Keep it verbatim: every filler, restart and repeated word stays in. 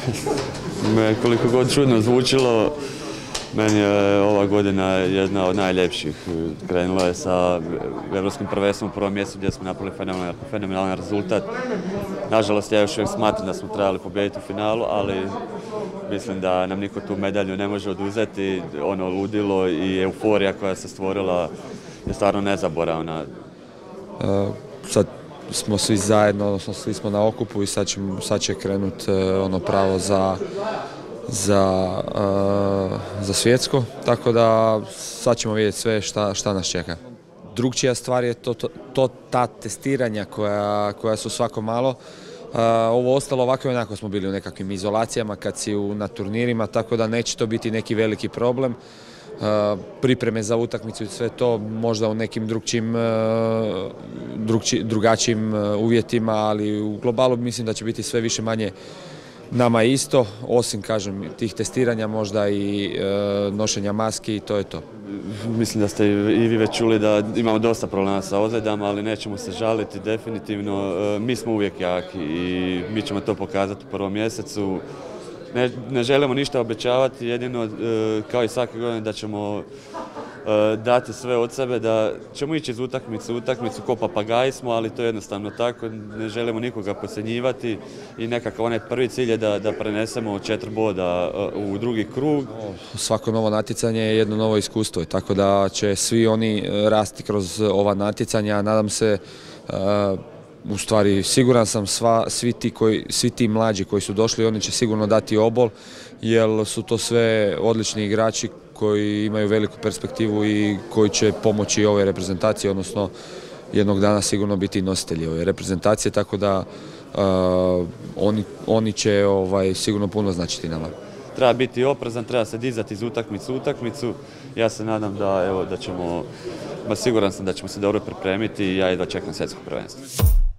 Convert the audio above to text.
Koliko god čudno zvučilo, meni je ova godina jedna od najljepših. Krenula je sa Europskim prvenstvom u prvom mjestu gdje smo napravili fenomenalan, fenomenalan rezultat. Nažalost, ja još uvijek smatram da smo trebali pobijediti u finalu, ali mislim da nam niko tu medalju ne može oduzeti. Ono ludilo i euforija koja se stvorila je stvarno nezaboravna. Uh, sad smo svi zajedno, odnosno svi smo na okupu i sad će, sad će krenuti uh, ono pravo za za, uh, za svjetsko, tako da sad ćemo vidjeti sve šta, šta nas čeka. Drugčija stvar je to, to, to ta testiranja koja, koja su svako malo. Uh, ovo ostalo ovako i onako smo bili u nekakvim izolacijama kad si u, na turnirima, tako da neće to biti neki veliki problem. Uh, pripreme za utakmicu i sve to možda u nekim drugčim, uh, drugči, drugačijim uh, uvjetima, ali u globalu mislim da će biti sve više manje nama isto, osim kažem tih testiranja možda i e, nošenja maski i to je to. Mislim da ste i vi već čuli da imamo dosta problema sa ozljedama, ali nećemo se žaliti definitivno. E, mi smo uvijek jaki i mi ćemo to pokazati u prvom mjesecu. Ne, ne želimo ništa obećavati, jedino e, kao i svake godine da ćemo e, dati sve od sebe, da ćemo ići iz utakmice u utakmicu, ko papagaji smo, ali to je jednostavno tako, ne želimo nikoga podcjenjivati i nekakav onaj prvi cilj je da, da prenesemo četiri boda e, u drugi krug. Svako novo natjecanje je jedno novo iskustvo, tako da će svi oni rasti kroz ova natjecanja, nadam se. E, U stvari, siguran sam sva, svi, ti koji, svi ti mlađi koji su došli, oni će sigurno dati obol, jer su to sve odlični igrači koji imaju veliku perspektivu i koji će pomoći ovoj reprezentaciji, odnosno jednog dana sigurno biti nositelji ove reprezentacije, tako da uh, oni, oni će ovaj, sigurno puno značiti nama. Treba biti oprezan, treba se dizati iz utakmicu u utakmicu. Ja se nadam da, evo, da ćemo, ma siguran sam da ćemo se dobro pripremiti i ja jedva čekam svjetsko prvenstvo.